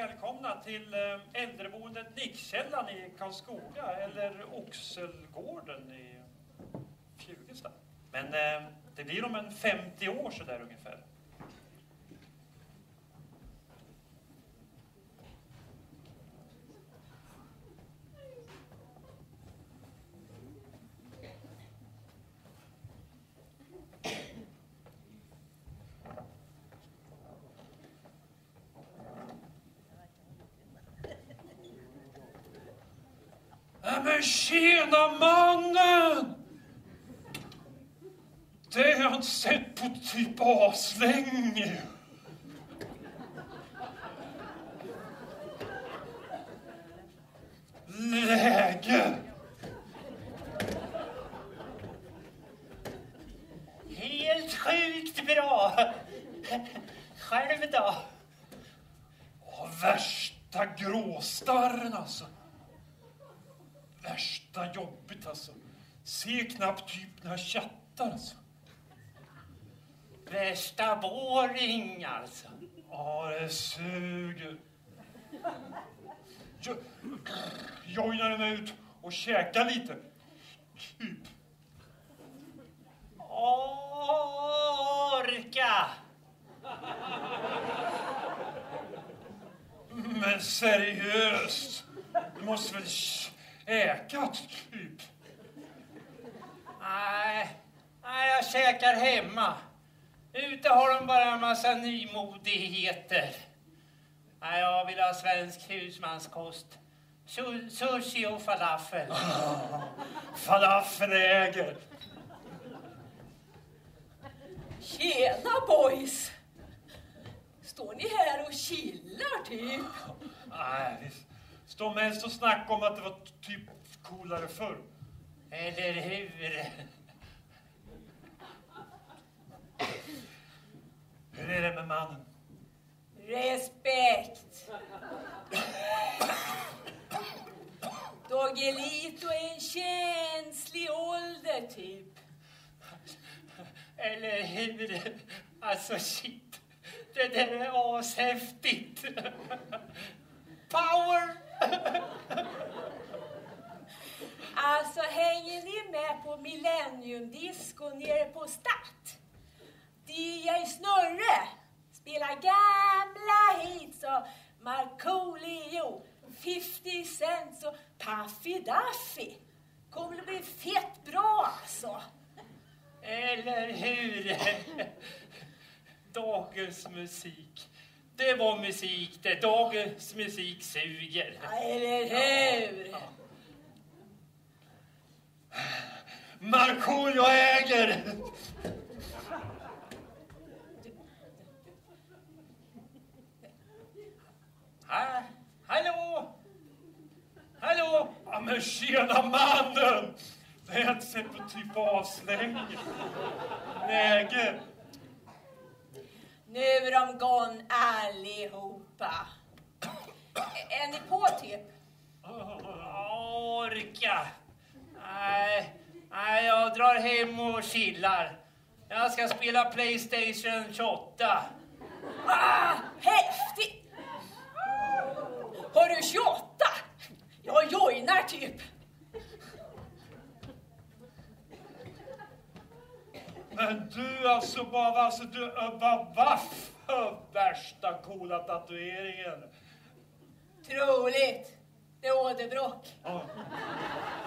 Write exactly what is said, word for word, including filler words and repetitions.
välkomna till äldreboendet Nickkällan i Karlskoga eller Oxelgården i Fjugesta. Men eh, det blir om en femtio år så där ungefär. Men tjena mannen! Det har jag inte sett på typ aslänge. Läge! Helt sjukt bra. Själv då? Åh, värsta gråstarren alltså. Värsta jobbigt alltså. Se knappt typ när jag chattar alltså. Värsta boring alltså. Ja, det suger. Jag joinar mig ut och käkar lite. Typ. Orka! Men seriöst. Du måste väl äkat typ. Nej, nej, jag käkar hemma. Ute har de bara en massa nymodigheter. Nej, jag vill ha svensk husmanskost. Su- sushi och falafel. Ah, falafel äger. Tjena boys! Står ni här och chillar typ? Nej, vi står mest och snackar om att det var typ coolare förr. Eller hur? Hur är det med mannen? Respekt! Doggelito är en känslig ålder typ. Eller hur? Alltså shit. Det där är ashäftigt. Power! Alltså hänger ni med på Millennium-disco nere på Stadt? D J Snurre spelar gamla hits och Markoolio, fifty Cent och Puffy Duffy. Kommer det bli fett bra alltså. Eller hur? Dagens musik. Det var musik det. Dagens musik suger. Ja, eller hur? Ja. Markoolio äger! Ha, hallå? Hallå? Ja, men tjena mannen! Det har jag inte sett på typ aslänge. Läge! Nu är de gone allihopa. Är ni på typ? Orka. Nej, nej, jag drar hem och chillar. Jag ska spela PlayStation tjugoåtta. Ah, häftigt! Har du tjugoåtta? Jag joinar typ. Men du alltså bara, alltså du bara vaff värsta coola tatueringen. Troligt. Det är åderbråck. Ja.